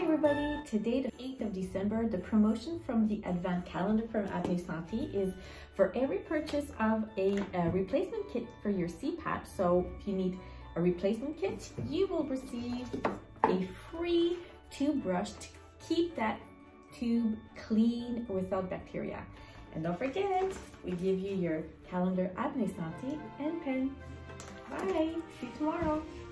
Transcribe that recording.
everybody, today the 8th of December, the promotion from the Advent calendar from Apnée Santé is for every purchase of a replacement kit for your CPAP. So if you need a replacement kit, you will receive a free tube brush to keep that tube clean without bacteria. And don't forget, we give you your calendar Apnée Santé and pen. Bye, see you tomorrow.